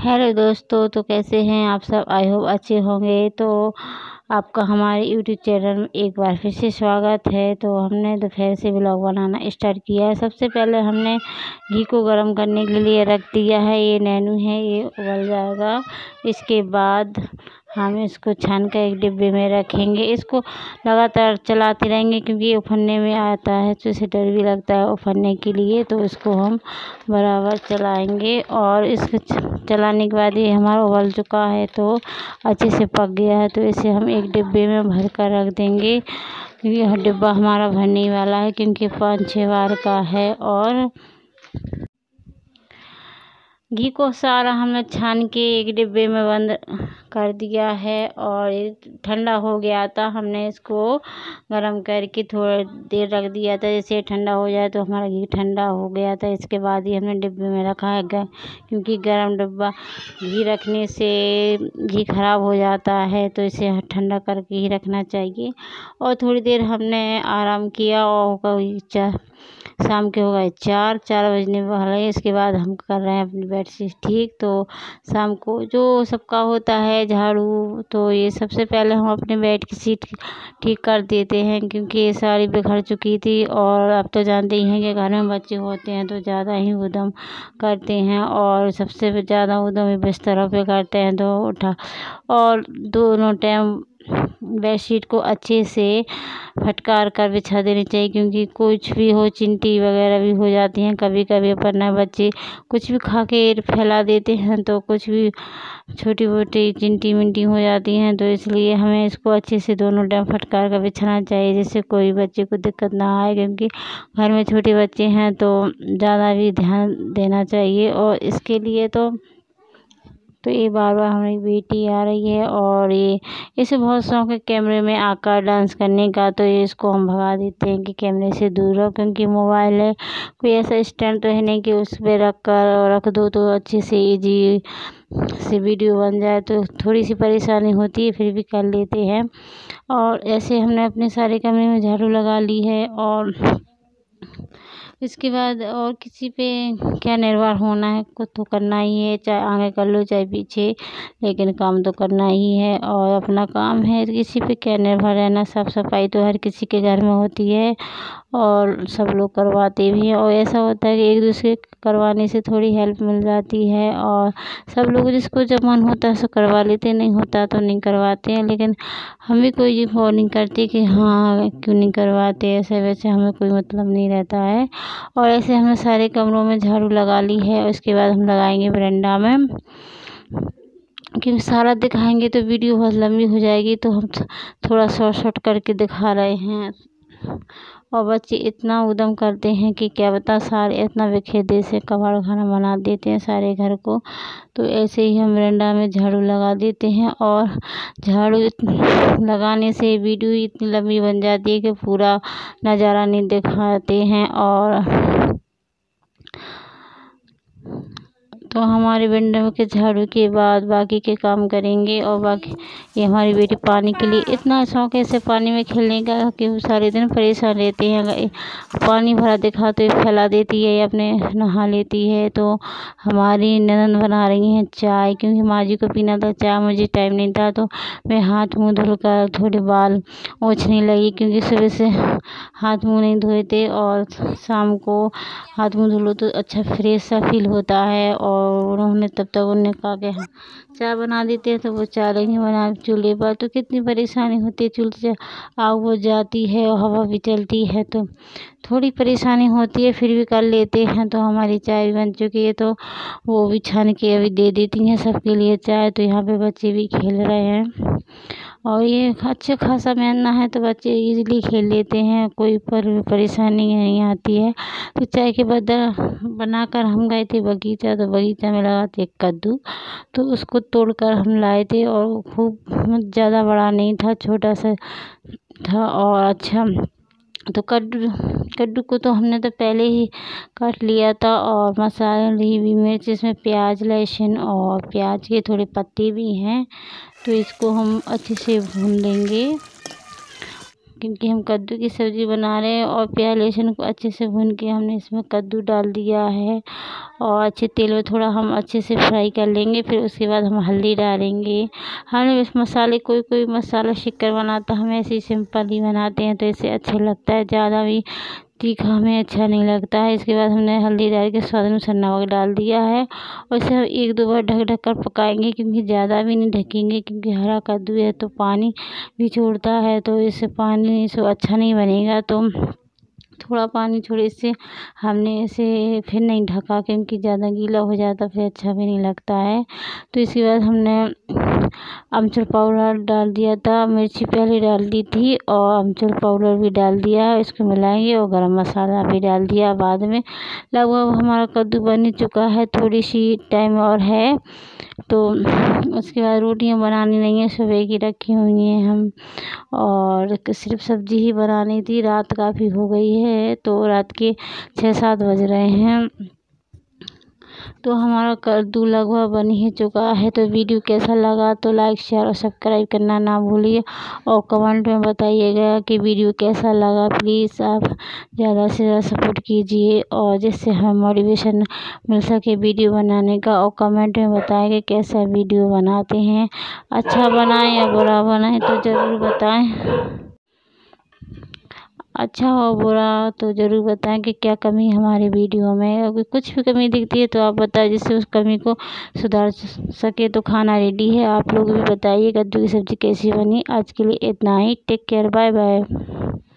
Hello दोस्तों, तो कैसे हैं आप सब। आई होप अच्छे होंगे। तो आपका हमारे यूट्यूब चैनल में एक बार फिर से स्वागत है। तो हमने दोपहर से व्लॉग बनाना स्टार्ट किया है। सबसे पहले हमने घी को गर्म करने के लिए रख दिया है। ये नैनू है, ये उबल जाएगा। इसके बाद हम इसको छान कर एक डिब्बे में रखेंगे। इसको लगातार चलाते रहेंगे क्योंकि ये उफनने में आता है, तो इसे डर भी लगता है उफनने के लिए। तो इसको हम बराबर चलाएंगे और इसको चलाने के बाद ये हमारा उबल चुका है, तो अच्छे से पक गया है। तो इसे हम एक डिब्बे में भर कर रख देंगे क्योंकि यह डिब्बा हमारा भरने वाला है, क्योंकि 5-6 बार का है। और घी को सारा हमने छान के एक डिब्बे में बंद कर दिया है और ये ठंडा हो गया था। हमने इसको गरम करके थोड़ी देर रख दिया था, जैसे ठंडा हो जाए। तो हमारा घी ठंडा हो गया था। इसके बाद ही हमने डिब्बे में रखा है, क्योंकि गरम डिब्बा घी रखने से घी खराब हो जाता है, तो इसे ठंडा करके ही रखना चाहिए। और थोड़ी देर हमने आराम किया और शाम के हो गए 4 बजने वाले हैं। इसके बाद हम कर रहे हैं अपनी बेडशीट ठीक। तो शाम को जो सबका होता है झाड़ू, तो ये सबसे पहले हम अपने बेड की सीट ठीक कर देते हैं, क्योंकि ये सारी बिखर चुकी थी। और अब तो जानते ही हैं कि घर में बच्चे होते हैं तो ज़्यादा ही उद्यम करते हैं, और सबसे ज़्यादा उद्यम बिस्तरों पे करते हैं। तो उठा और दोनों टाइम बेडशीट को अच्छे से फटकार कर बिछा देनी चाहिए, क्योंकि कुछ भी हो, चिंटी वगैरह भी हो जाती हैं कभी कभी। अपन नए बच्चे कुछ भी खा के फैला देते हैं, तो कुछ भी छोटी मोटी चिंटी मिंटी हो जाती हैं। तो इसलिए हमें इसको अच्छे से दोनों टाइम फटकार कर बिछाना चाहिए, जिससे कोई बच्चे को दिक्कत ना आए, क्योंकि घर में छोटे बच्चे हैं तो ज़्यादा भी ध्यान देना चाहिए। और इसके लिए तो ये बार बार हमारी बेटी आ रही है और ये इसे बहुत शौक है कैमरे में आकर डांस करने का। तो ये इसको हम भगा देते हैं कि कैमरे से दूर रहो, क्योंकि मोबाइल है, कोई ऐसा स्टैंड तो है नहीं कि उस पर रख दो तो अच्छे से इजी से वीडियो बन जाए। तो थोड़ी सी परेशानी होती है, फिर भी कर लेते हैं। और ऐसे हमने अपने सारे कमरे में झाड़ू लगा ली है। और इसके बाद और किसी पे क्या निर्भर होना है, कुछ तो करना ही है, चाहे आगे कर लो चाहे पीछे, लेकिन काम तो करना ही है और अपना काम है। किसी पे क्या निर्भर रहना। साफ सफाई तो हर किसी के घर में होती है और सब लोग करवाते भी हैं। और ऐसा होता है कि एक दूसरे करवाने से थोड़ी हेल्प मिल जाती है, और सब लोग जिसको जब मन होता है सो करवा लेते, नहीं होता तो नहीं करवाते हैं। लेकिन हम भी कोई वो नहीं करते कि हाँ क्यों नहीं करवाते, ऐसे वैसे हमें कोई मतलब नहीं रहता है। और ऐसे हमने सारे कमरों में झाड़ू लगा ली है। और उसके बाद हम लगाएंगे बरामदा में, क्योंकि सारा दिखाएंगे तो वीडियो बहुत लंबी हो जाएगी, तो हम थोड़ा शॉर्ट करके दिखा रहे हैं। और बच्चे इतना उद्यम करते हैं कि क्या बता, सारे इतना बिखेर दे से कबाड़ खाना बना देते हैं सारे घर को। तो ऐसे ही हम बरामदा में झाड़ू लगा देते हैं। और झाड़ू लगाने से वीडियो इतनी लंबी बन जाती है कि पूरा नज़ारा नहीं दिखाते हैं। और तो हमारे बरामदे के झाड़ू के बाद बाकी के काम करेंगे। और बाकी ये हमारी बेटी पानी के लिए इतना शौक है इसे पानी में खेलने का कि वो सारे दिन परेशान रहते हैं। अगर पानी भरा दिखा तो फैला देती है, अपने नहा लेती है। तो हमारी ननद बना रही हैं चाय, क्योंकि माँ जी को पीना था चाय, मुझे टाइम नहीं था। तो मैं हाथ मुँह धुलकर थोड़े बाल पोंछने लगी, क्योंकि सुबह से हाथ मुँह नहीं धोए थे। और शाम को हाथ मुँह धुलो तो अच्छा फ्रेश सा फील होता है। और उन्होंने तब तक उन्होंने कहा कि हाँ चाय बना देते हैं, तो वो चाय नहीं बना चूल्हे पर। तो कितनी परेशानी होती है, चूल्हे से आग बुझ जाती है और हवा भी चलती है, तो थोड़ी परेशानी होती है, फिर भी कर लेते हैं। तो हमारी चाय भी बन चुकी है, तो वो भी छान के अभी दे देती हैं सबके लिए चाय। तो यहाँ पे बच्चे भी खेल रहे हैं और ये अच्छा खासा महंगा है, तो बच्चे इजीली खेल लेते हैं, कोई परेशानी नहीं आती है। तो चाय के बदल बनाकर हम गए थे बगीचा, तो बगीचा में लगा थे कद्दू, तो उसको तोड़कर हम लाए थे। और वो खूब ज़्यादा बड़ा नहीं था, छोटा सा था और अच्छा। तो कद्दू को तो हमने तो पहले ही काट लिया था। और मसाले भी मिर्च, इसमें प्याज लहसुन और प्याज के थोड़े पत्ते भी हैं, तो इसको हम अच्छे से भून लेंगे, क्योंकि हम कद्दू की सब्ज़ी बना रहे हैं। और प्याज लहसुन को अच्छे से भून के हमने इसमें कद्दू डाल दिया है और अच्छे तेल में थोड़ा हम अच्छे से फ्राई कर लेंगे। फिर उसके बाद हम हल्दी डालेंगे। हमने इस मसाले कोई मसाला शिक्कर बनाता, हम ऐसे ही सिंपल ही बनाते हैं तो इससे अच्छा लगता है, ज़्यादा भी तीखा हमें अच्छा नहीं लगता है। इसके बाद हमने हल्दी डाल के स्वाद अनुसार नमक डाल दिया है और इसे हम 1-2 बार ढक कर पकाएंगे, क्योंकि ज़्यादा भी नहीं ढकेंगे, क्योंकि हरा कद्दू है तो पानी भी छोड़ता है, तो इससे पानी से अच्छा नहीं बनेगा। तो थोड़ा पानी छोड़े, इससे हमने इसे फिर नहीं ढका, क्योंकि ज़्यादा गीला हो जाता फिर अच्छा भी नहीं लगता है। तो इसके बाद हमने अमचूर पाउडर डाल दिया था, मिर्ची पहले डाल दी थी और अमचूर पाउडर भी डाल दिया, इसको मिलाएंगे और गरम मसाला भी डाल दिया बाद में। लगभग हमारा कद्दू बन चुका है, थोड़ी सी टाइम और है। तो उसके बाद रोटियां बनानी नहीं है, सुबह की रखी हुई हैं हम, और सिर्फ सब्ज़ी ही बनानी थी। रात काफ़ी हो गई है, तो रात के 6-7 बज रहे हैं। तो हमारा कद्दू लगभग बन ही चुका है। तो वीडियो कैसा लगा तो लाइक शेयर और सब्सक्राइब करना ना भूलिए और कमेंट में बताइएगा कि वीडियो कैसा लगा। प्लीज़ आप ज़्यादा से ज़्यादा सपोर्ट कीजिए और जिससे हमें मोटिवेशन मिल सके वीडियो बनाने का। और कमेंट में बताएं कि कैसा वीडियो बनाते हैं, अच्छा बनाएं या बुरा बनाएं तो ज़रूर बताएं। अच्छा हो बुरा तो ज़रूर बताएं कि क्या कमी हमारे वीडियो में, अगर कुछ भी कमी दिखती है तो आप बताएं, जिससे उस कमी को सुधार सके। तो खाना रेडी है, आप लोग भी बताइए कद्दू की सब्ज़ी कैसी बनी। आज के लिए इतना ही, टेक केयर, बाय बाय।